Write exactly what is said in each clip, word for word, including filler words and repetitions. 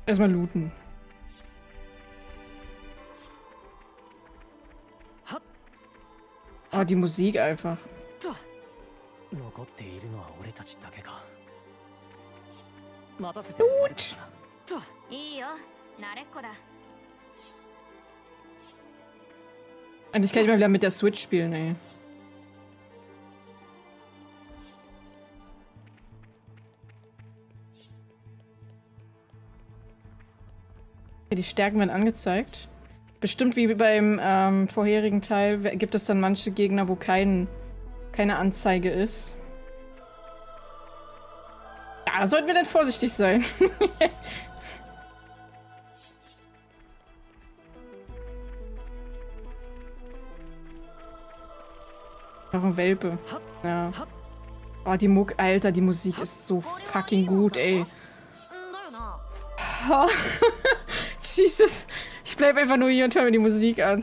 Erstmal looten. Oh, die Musik einfach. Gut. Eigentlich kann ich mal wieder mit der Switch spielen, ey. Die Stärken werden angezeigt. Bestimmt wie beim ähm, vorherigen Teil gibt es dann manche Gegner, wo kein, keine Anzeige ist. Ja, da sollten wir dann vorsichtig sein. Noch ein Welpe. Ja. Oh, die Muck, Alter, die Musik ist so fucking gut, ey. Oh. Jesus. Ich bleib einfach nur hier und höre mir die Musik an.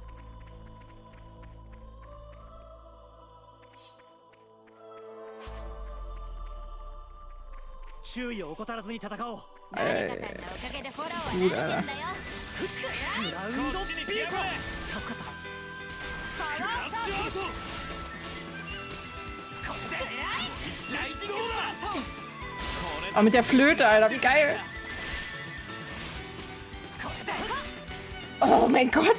Äh, gut, Alter. Oh, mit der Flöte, Alter, wie geil. Oh mein Gott!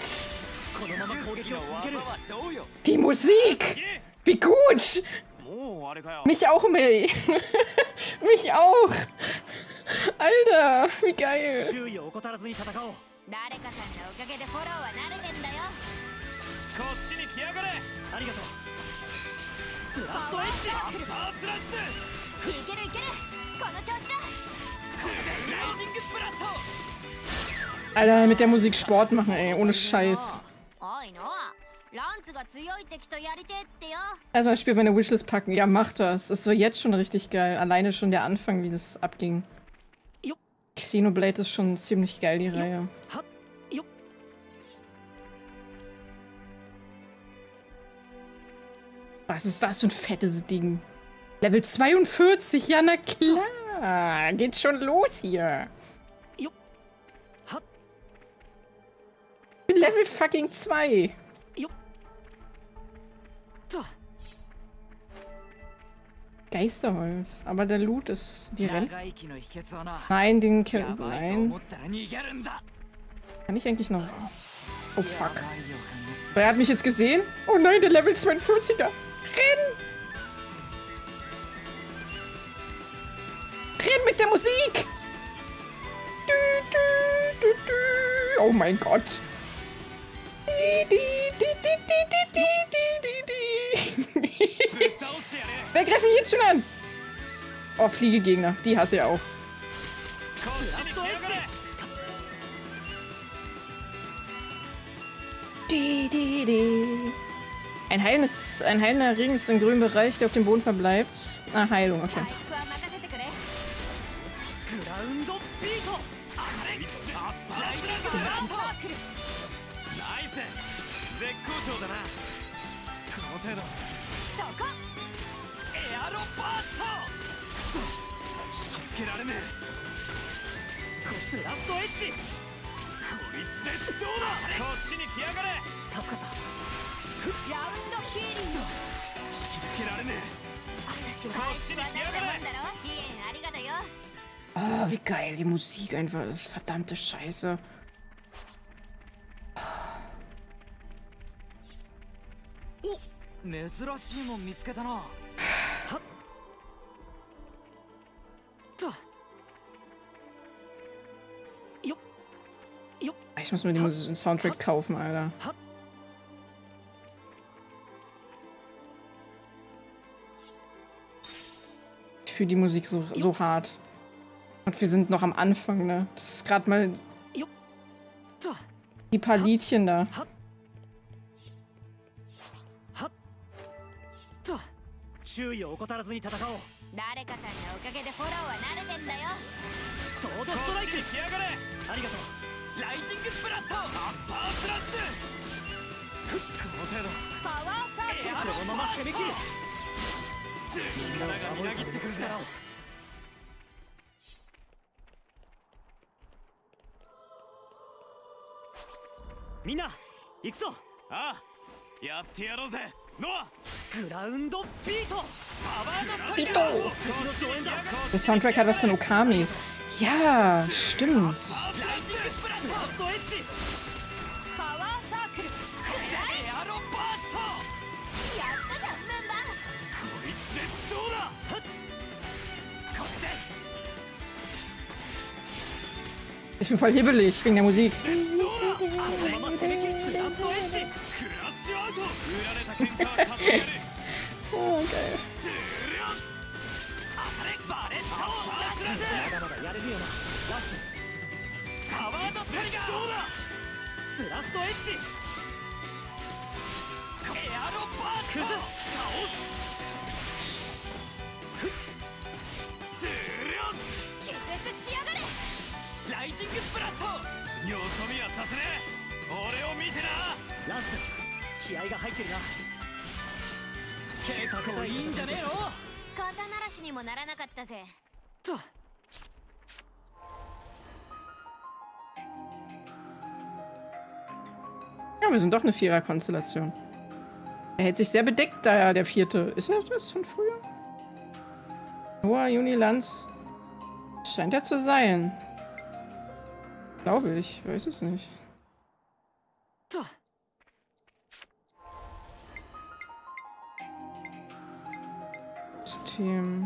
Die Musik! Wie gut! Mich auch, May! Mich auch! Alter, wie geil! Alter, mit der Musik Sport machen, ey, ohne Scheiß. Also das Spiel meine Wishlist packen. Ja, mach das. Das war jetzt schon richtig geil. Alleine schon der Anfang, wie das abging. Xenoblade ist schon ziemlich geil, die Reihe. Was ist das für ein fettes Ding? Level zweiundvierzig, ja na klar. Geht schon los hier. Ich bin Level fucking zwei. Geisterholz. Aber der Loot ist virell. Nein, den Kill. Nein. Kann ich eigentlich noch. Oh fuck. Wer hat mich jetzt gesehen? Oh nein, der Level zweiundvierziger. Renn! Renn mit der Musik! Du, du, du, du. Oh mein Gott. Wer greift mich jetzt schon an? Oh, Fliegegegner. Die hasse ich auch. Ein heilendes, ein heilender Regen ist im grünen Bereich, der auf dem Boden verbleibt. Ah, Heilung, okay. Oh, wie geil die Musik einfach ist. Verdammte Scheiße. Ich muss mir den Soundtrack kaufen, Alter. Ich fühle die Musik so, so hart. Und wir sind noch am Anfang, ne? Das ist gerade mal die paar Liedchen da. Der Soundtrack hat was von Okami. Ja, stimmt. Ich bin voll hibbelig wegen der Musik. Oh, geil. Ja, wir sind doch eine Vierer-Konstellation. Er hält sich sehr bedeckt, da ja der vierte. Ist er das von früher? Noah, Juni, Lanz. Scheint er zu sein. Glaube ich. Weiß es nicht. System.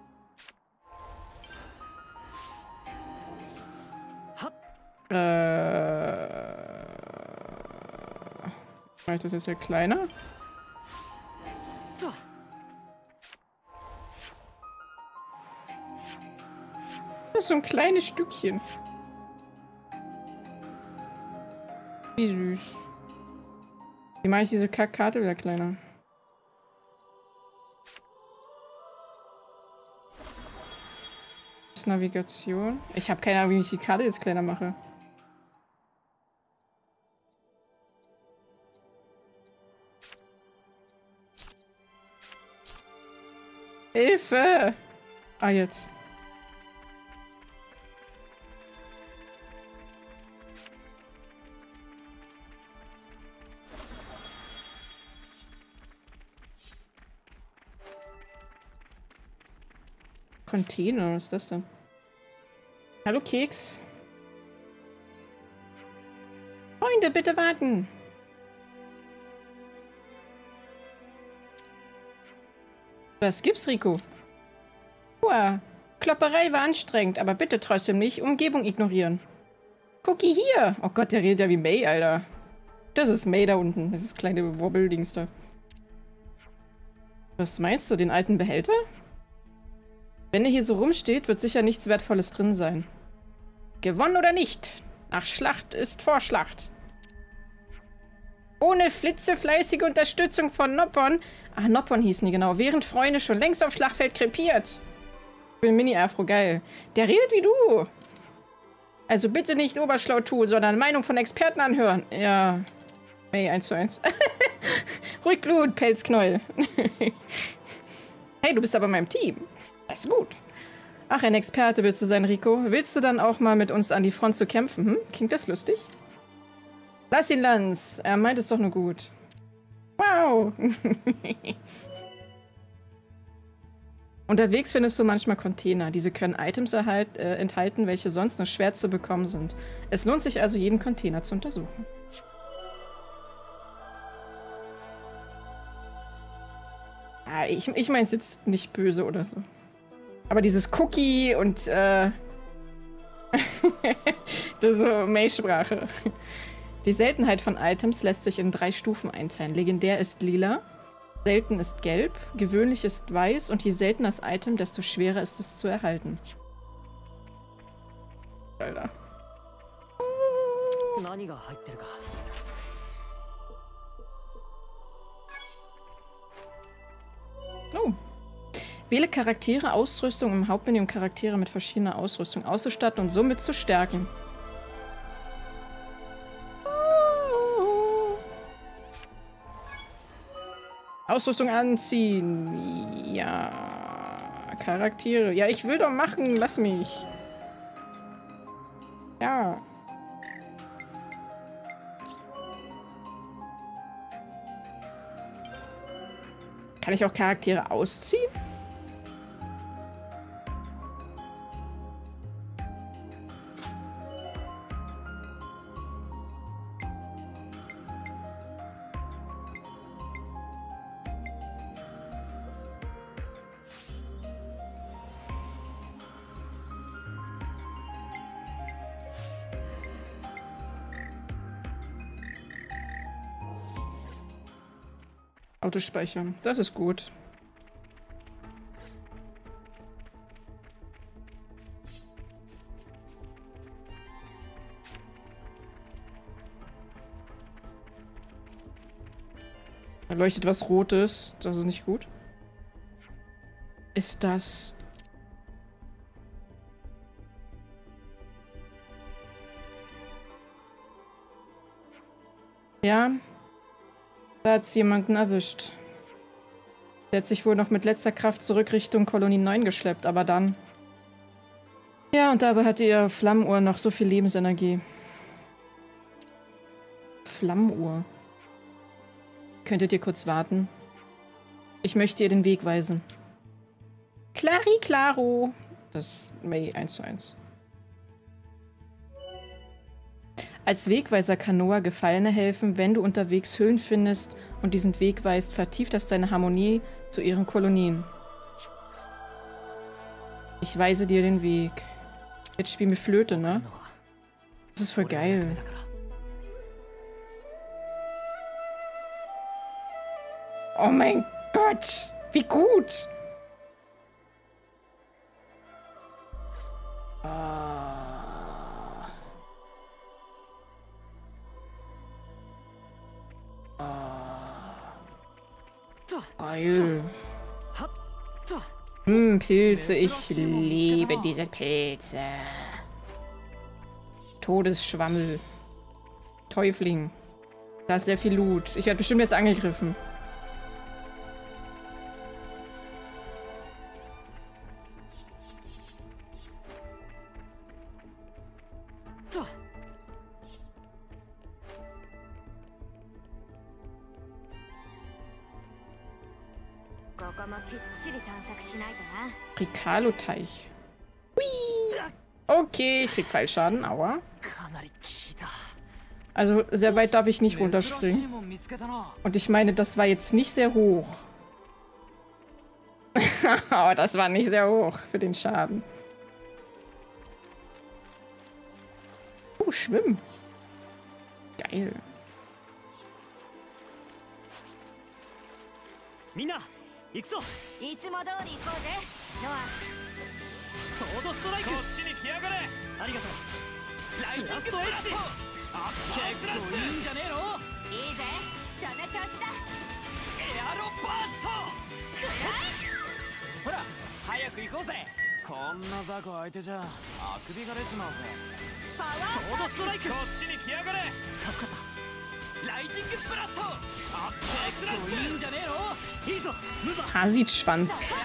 Äh. Mache ich das jetzt ja kleiner? Das ist so ein kleines Stückchen. Wie süß. Wie mache ich diese Kackkarte wieder kleiner? Das ist Navigation. Ich habe keine Ahnung, wie ich die Karte jetzt kleiner mache. Hilfe! Ah, jetzt. Container, was ist das denn? Hallo Keks. Freunde, bitte warten. Was gibt's, Rico? Uah, Klopperei war anstrengend, aber bitte trotzdem nicht Umgebung ignorieren. Cookie hier! Oh Gott, der redet ja wie May, Alter. Das ist May da unten. Das ist kleine Wobbeldings da. Was meinst du, den alten Behälter? Wenn er hier so rumsteht, wird sicher nichts Wertvolles drin sein. Gewonnen oder nicht? Nach Schlacht ist vor Schlacht. Ohne flitzefleißige Unterstützung von Noppon. Ach, Noppon hießen die genau. Während Freunde schon längst aufs Schlachtfeld krepiert. Ich bin Mini-Afro, geil. Der redet wie du. Also bitte nicht oberschlau tun, sondern Meinung von Experten anhören. Ja. May, eins zu eins. Ruhig Blut, Pelzknäuel. Hey, du bist aber in meinem Team. Das ist gut. Ach, ein Experte willst du sein, Rico. Willst du dann auch mal mit uns an die Front zu kämpfen? Hm? Klingt das lustig? Lass ihn, Lanz. Er meint es doch nur gut. Wow. Unterwegs findest du manchmal Container. Diese können Items erhalt, äh, enthalten, welche sonst nur schwer zu bekommen sind. Es lohnt sich also, jeden Container zu untersuchen. Ah, ich ich meine es jetzt nicht böse oder so. Aber dieses Cookie und äh das ist so May-Sprache. Die Seltenheit von Items lässt sich in drei Stufen einteilen. Legendär ist lila, selten ist gelb, gewöhnlich ist weiß und je seltener das Item, desto schwerer ist es zu erhalten. Alter. Oh. Wähle Charaktere, Ausrüstung im Hauptmenü, um Charaktere mit verschiedener Ausrüstung auszustatten und somit zu stärken. Ausrüstung anziehen. Ja. Charaktere. Ja, ich will doch machen. Lass mich. Kann ich auch Charaktere ausziehen? Autospeichern. Das ist gut. Da leuchtet was Rotes. Das ist nicht gut. Ist das... Ja. Da hat's jemanden erwischt. Der hat sich wohl noch mit letzter Kraft zurück Richtung Kolonie neun geschleppt, aber dann... Ja, und dabei hatte ihr Flammenuhr noch so viel Lebensenergie. Flammenuhr. Könntet ihr kurz warten? Ich möchte ihr den Weg weisen. Clari Claro. Das ist May eins zu eins. Als Wegweiser kann Noah Gefallene helfen, wenn du unterwegs Hüllen findest und diesen Weg weist, vertieft das deine Harmonie zu ihren Kolonien. Ich weise dir den Weg. Jetzt spielen wir Flöte, ne? Das ist voll geil. Oh mein Gott! Wie gut! Geil. Hm, Pilze. Ich liebe diese Pilze. Todesschwammel. Teufling. Da ist sehr viel Loot. Ich werde bestimmt jetzt angegriffen. Ricalo-Teich. Okay, ich krieg Fallschaden. Aua. Also sehr weit darf ich nicht runterspringen. Und ich meine, das war jetzt nicht sehr hoch. Oh, das war nicht sehr hoch für den Schaden. Oh, schwimmen. Geil. Mina, ich so. Ichつも通り行こうぜ。ノア。ソードストライク。こっちに来やがれ。ありがとう。ライジングストエッジ。あっ、結構いいんじゃねえの？いいぜ。そんな調子だ。エアロバースト。くらい。ほら、早く行こうぜ。こんな雑魚相手じゃあくびが出ちまうぜ。パワーソードストライク。こっちに来やがれ。助かった。Hasitschwanz.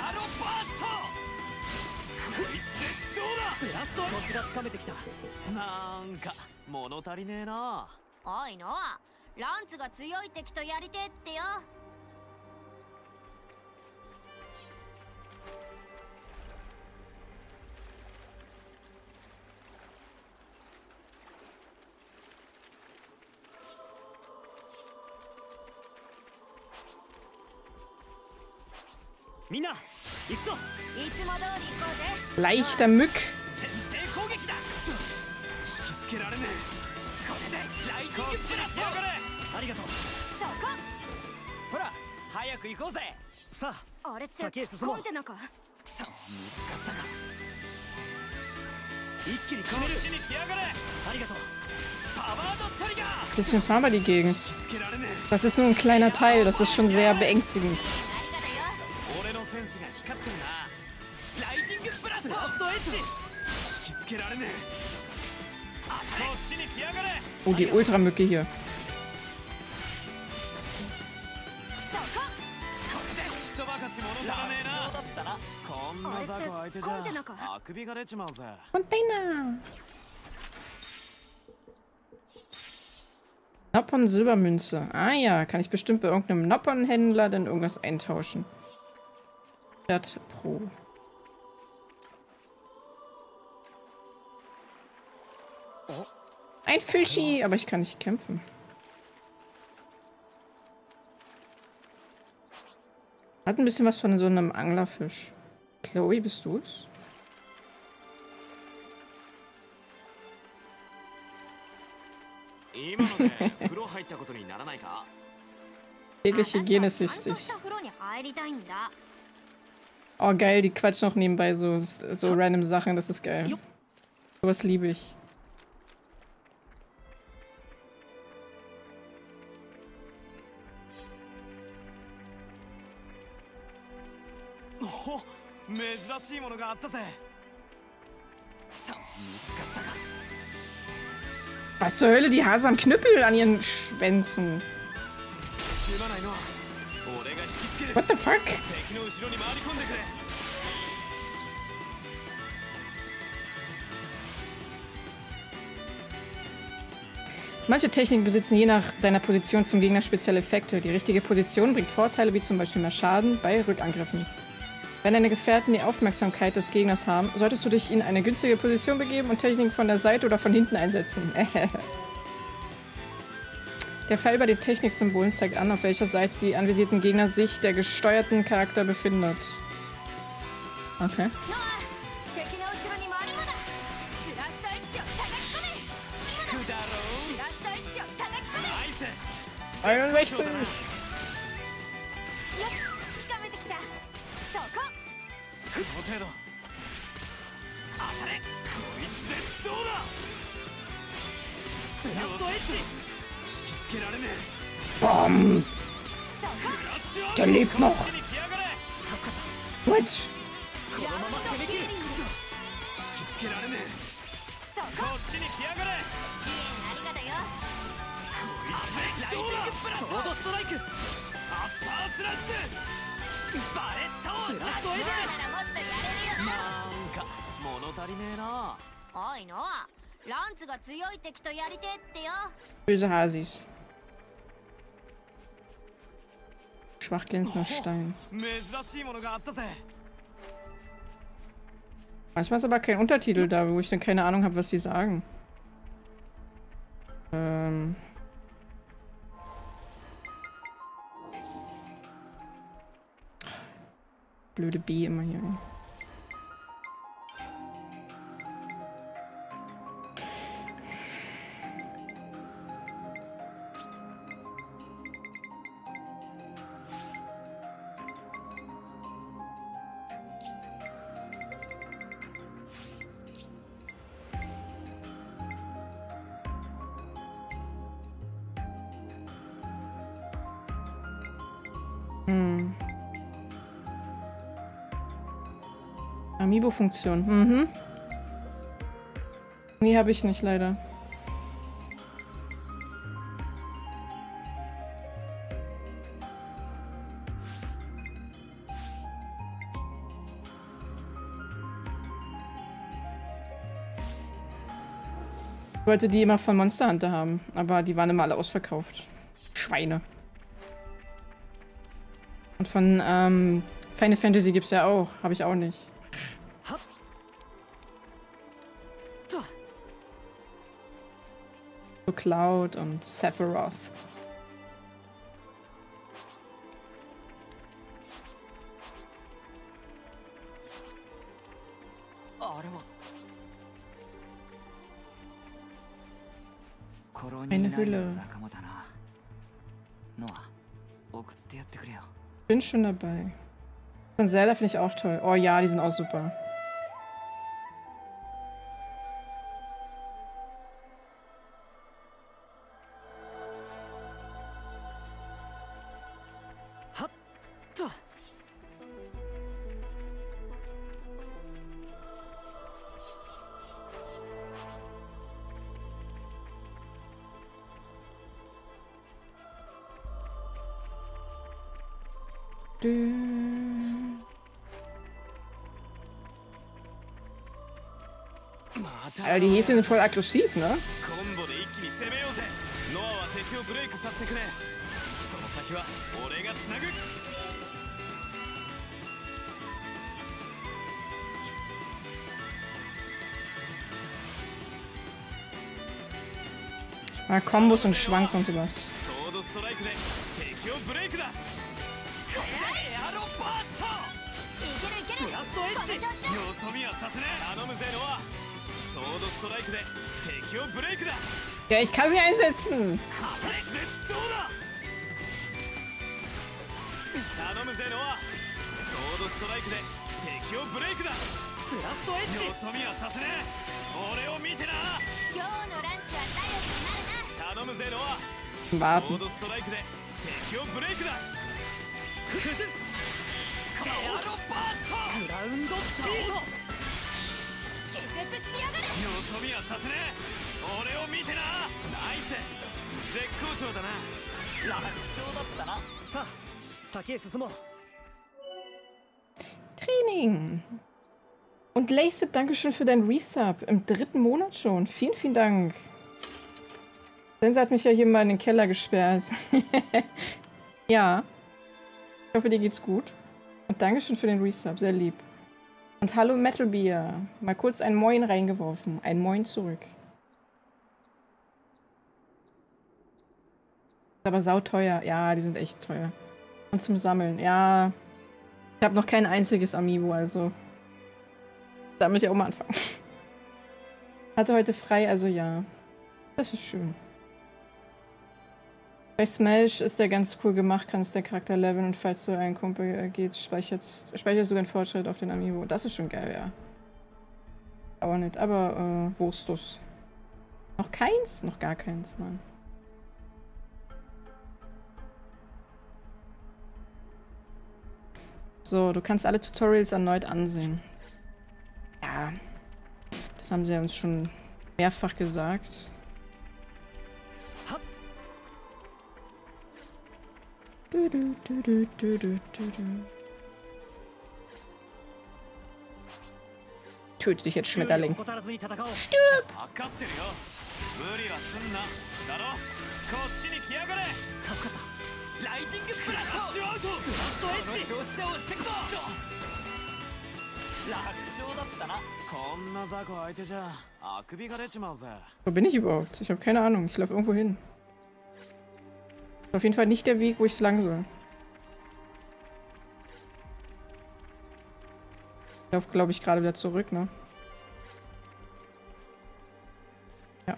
Leichter Mück. Bisschen fahren wir die Gegend. Das ist nur ein kleiner Teil, das ist schon sehr beängstigend. Oh, die Ultramücke hier. Container. Noppon Silbermünze. Ah ja, kann ich bestimmt bei irgendeinem Noppon-Händler dann irgendwas eintauschen. hundert Pro. Ein Fischi, aber ich kann nicht kämpfen. Hat ein bisschen was von so einem Anglerfisch. Chloe, bist du es? Tägliche Hygiene ist wichtig. Oh geil, die quatschen auch nebenbei so, so random Sachen, das ist geil. Sowas liebe ich. Was zur Hölle, die Hase am Knüppel an ihren Schwänzen. What the fuck? Manche Techniken besitzen je nach deiner Position zum Gegner spezielle Effekte. Die richtige Position bringt Vorteile wie zum Beispiel mehr Schaden bei Rückangriffen. Wenn deine Gefährten die Aufmerksamkeit des Gegners haben, solltest du dich in eine günstige Position begeben und Techniken von der Seite oder von hinten einsetzen. Der Pfeil bei den Techniksymbolen zeigt an, auf welcher Seite die anvisierten Gegner sich der gesteuerten Charakter befindet. Okay. einundsechzig! Bom! Der lebt noch! What? Böse Hasis. Schwach glänzender Stein. Manchmal ist aber kein Untertitel da, wo ich dann keine Ahnung habe, was sie sagen. Ähm... Blöde B immer hier. Hm. Amiibo-Funktion. Mhm. Nee, habe ich nicht, leider. Ich wollte die immer von Monster Hunter haben, aber die waren immer alle ausverkauft. Schweine. Und von ähm, Final Fantasy gibt's ja auch. Habe ich auch nicht. So Cloud und Sephiroth. Eine Hülle. Bin schon dabei. Und Zelda finde ich auch toll. Oh ja, die sind auch super. Alter, die Häschen sind voll aggressiv, ne? Ah, Kombos und Schwanken und sowas. Ja, ich kann sie einsetzen. Warten. Training. Und Laced, dankeschön für dein Resub. Im dritten Monat schon. Vielen, vielen Dank. Sense hat mich ja hier mal in den Keller gesperrt. Ja. Ich hoffe, dir geht's gut. Und dankeschön für den Resub. Sehr lieb. Und hallo Metal Beer. Mal kurz ein Moin reingeworfen. Ein Moin zurück. Ist aber sauteuer. Ja, die sind echt teuer. Und zum Sammeln. Ja. Ich habe noch kein einziges Amiibo, also. Da muss ich auch mal anfangen. Hatte heute frei, also ja. Das ist schön. Bei Smash ist der ganz cool gemacht, kannst der Charakter leveln und falls du einen Kumpel gehst, speicherst, speicherst du den Fortschritt auf den Amiibo. Das ist schon geil, ja. Aber nicht, aber äh, Wurstus. Noch keins? Noch gar keins, nein. So, du kannst alle Tutorials erneut ansehen. Ja, das haben sie uns schon mehrfach gesagt. Du, du, du, du, du, du, du. Töte dich jetzt, Schmetterling. Stirb! Wo bin ich überhaupt? Ich habe keine Ahnung. Ich laufe irgendwo hin. Auf jeden Fall nicht der Weg, wo ich lang soll. Ich laufe, glaube ich, gerade wieder zurück, ne? Ja.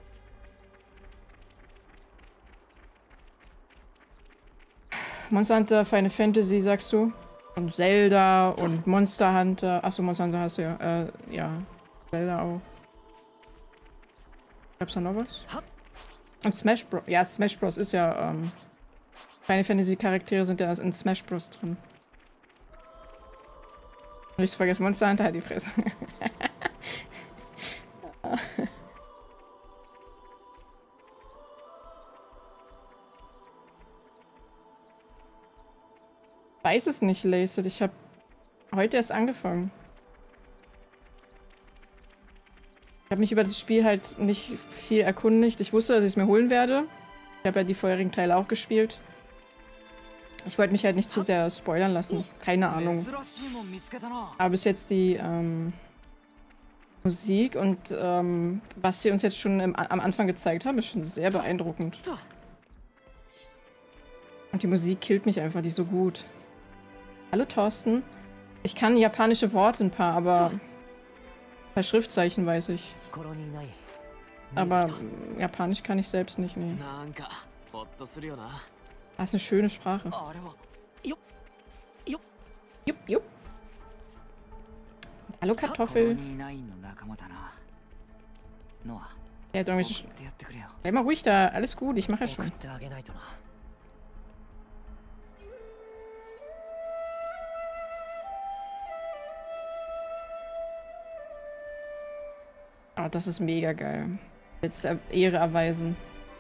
Monster Hunter, Final Fantasy, sagst du? Und Zelda und Monster Hunter. Achso, Monster Hunter hast du ja. Äh, ja. Zelda auch. Gab's da noch was? Und Smash Bros. Ja, Smash Bros. Ist ja, ähm... Final Fantasy Charaktere sind ja in Smash Bros. Drin. Nicht vergessen, Monster Hunter hat die Fresse. Weiß es nicht, Laced. Ich habe heute erst angefangen. Ich habe mich über das Spiel halt nicht viel erkundigt. Ich wusste, dass ich es mir holen werde. Ich habe ja die vorherigen Teile auch gespielt. Ich wollte mich halt nicht zu sehr spoilern lassen. Keine Ahnung. Aber bis jetzt die ähm, Musik und ähm, was sie uns jetzt schon im, am Anfang gezeigt haben, ist schon sehr beeindruckend. Und die Musik killt mich einfach, die ist so gut. Hallo Thorsten. Ich kann japanische Worte ein paar, aber ein paar Schriftzeichen weiß ich. Aber Japanisch kann ich selbst nicht, nee. Das ist eine schöne Sprache. Jupp, jupp. Hallo Kartoffel. Ja, doch, ich... Bleib mal ruhig da. Alles gut, ich mache ja schon. Oh, das ist mega geil. Jetzt Ehre erweisen.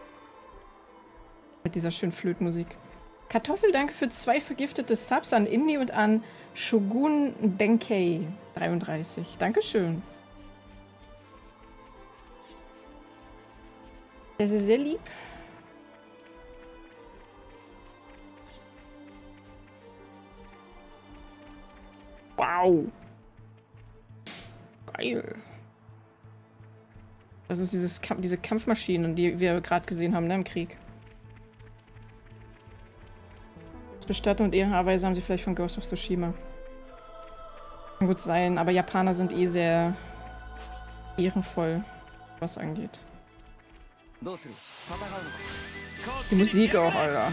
Mit dieser schönen Flötmusik. Kartoffel, danke für zwei vergiftete Subs an Indie und an Shogun Benkei dreiunddreißig. Dankeschön. Das ist sehr lieb. Au. Geil. Das ist dieses Kamp diese Kampfmaschinen, die wir gerade gesehen haben, ne, im Krieg. Das Bestattung und Ehrenweise haben sie vielleicht von Ghost of Tsushima. Kann gut sein, aber Japaner sind eh sehr ehrenvoll, was angeht. Die Musik auch, Alter.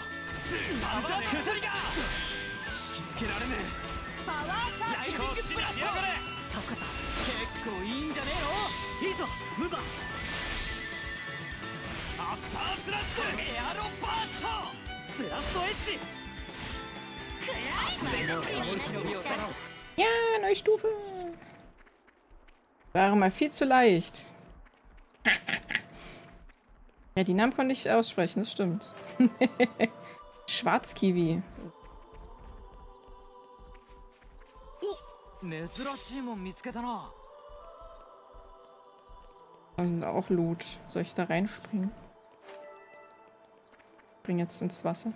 Ja, neue Stufe. War mal viel zu leicht. Ja, die Namen konnte ich aussprechen, das stimmt. Schwarzkiwi. Da sind auch Loot. Soll ich da reinspringen? Spring jetzt ins Wasser.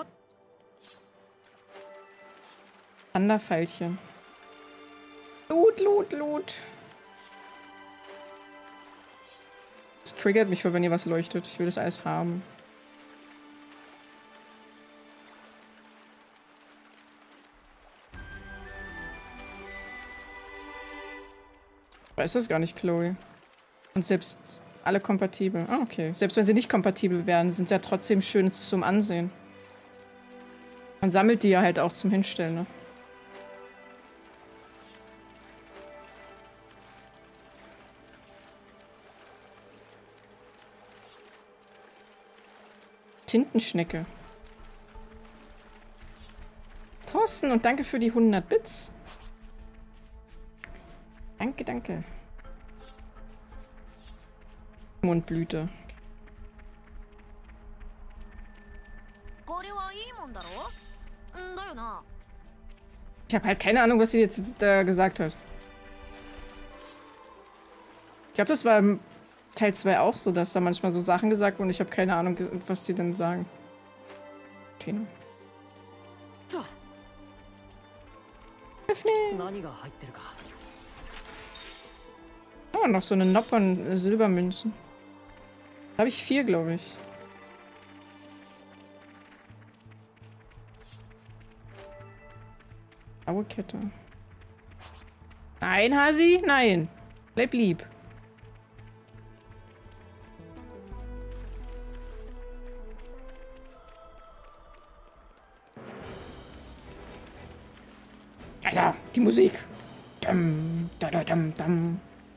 Wanderpfeilchen. Loot, Loot, Loot. Das triggert mich, wenn hier was leuchtet. Ich will das alles haben. Ich weiß das gar nicht, Chloe. Und selbst alle kompatibel. Ah, okay. Selbst wenn sie nicht kompatibel wären, sind ja trotzdem schön zum Ansehen. Man sammelt die ja halt auch zum Hinstellen, ne? Tintenschnecke. Thorsten, und danke für die hundert Bits. Danke, danke. Mondblüte. Ich habe halt keine Ahnung, was sie jetzt da gesagt hat. Ich glaube, das war im Teil zwei auch so, dass da manchmal so Sachen gesagt wurden. Ich habe keine Ahnung, was sie denn sagen. Okay. Öffnen! Oh, noch so eine Nopp von Silbermünzen. Da habe ich vier, glaube ich. Blaue Kette. Nein, Hasi, nein. Bleib lieb. Ja, die Musik. Dum, da, da, dum, dum.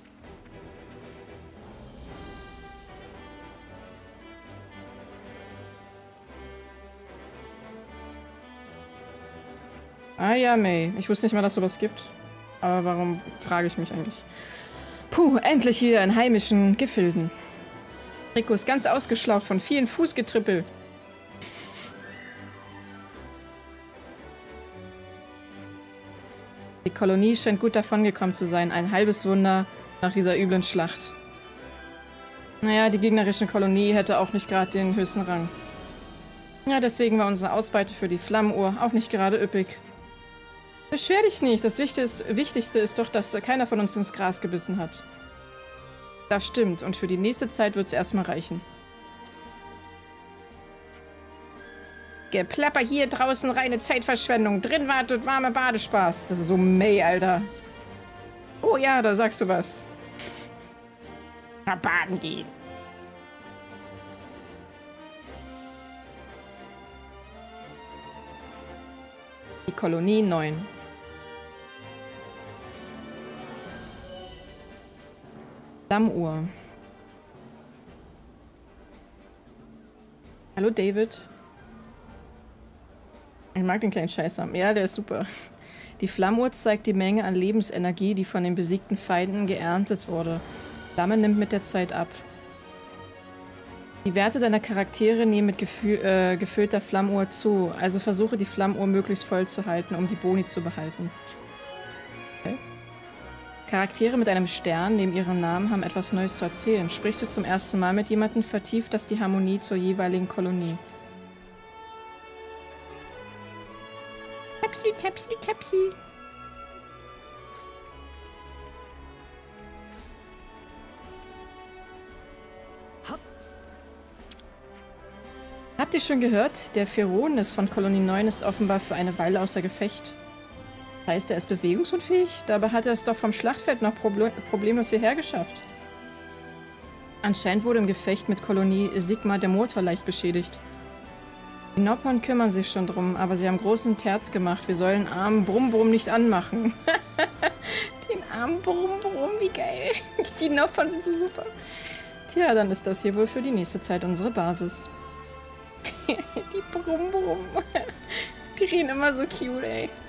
Ah ja, May. Ich wusste nicht mal, dass es sowas gibt. Aber warum, frage ich mich eigentlich. Puh, endlich wieder in heimischen Gefilden. Rico ist ganz ausgeschlaucht von vielen Fußgetrippel. Die Kolonie scheint gut davongekommen zu sein. Ein halbes Wunder nach dieser üblen Schlacht. Naja, die gegnerische Kolonie hätte auch nicht gerade den höchsten Rang. Ja, deswegen war unsere Ausbeute für die Flammenuhr auch nicht gerade üppig. Beschwer dich nicht. Das Wichtigste ist doch, dass keiner von uns ins Gras gebissen hat. Das stimmt. Und für die nächste Zeit wird es erstmal reichen. Geplapper hier draußen, reine Zeitverschwendung. Drin wartet warme Badespaß. Das ist so May, Alter. Oh ja, da sagst du was. Mal baden gehen. Die Kolonie neun. Flammuhr. Hallo David. Ich mag den kleinen Scheißer. Ja, der ist super. Die Flammuhr zeigt die Menge an Lebensenergie, die von den besiegten Feinden geerntet wurde. Flamme nimmt mit der Zeit ab. Die Werte deiner Charaktere nehmen mit gefü äh, gefüllter Flammuhr zu, also versuche die Flammuhr möglichst voll zu halten, um die Boni zu behalten. Okay. Charaktere mit einem Stern neben ihrem Namen haben etwas Neues zu erzählen. Sprichst du zum ersten Mal mit jemandem, vertieft das die Harmonie zur jeweiligen Kolonie. Tapsi, tapsi, tapsi. Habt ihr schon gehört? Der Feronis von Kolonie neun ist offenbar für eine Weile außer Gefecht. Heißt, er ist bewegungsunfähig? Dabei hat er es doch vom Schlachtfeld noch proble problemlos hierher geschafft. Anscheinend wurde im Gefecht mit Kolonie Sigma der Motor leicht beschädigt. Die Noppern kümmern sich schon drum, aber sie haben großen Terz gemacht. Wir sollen den armen Brumm-Brumm nicht anmachen. Den armen Brumm-Brumm, wie geil. Die Noppern sind so super. Tja, dann ist das hier wohl für die nächste Zeit unsere Basis. Die Brumm-Brumm. Die reden immer so cute, ey.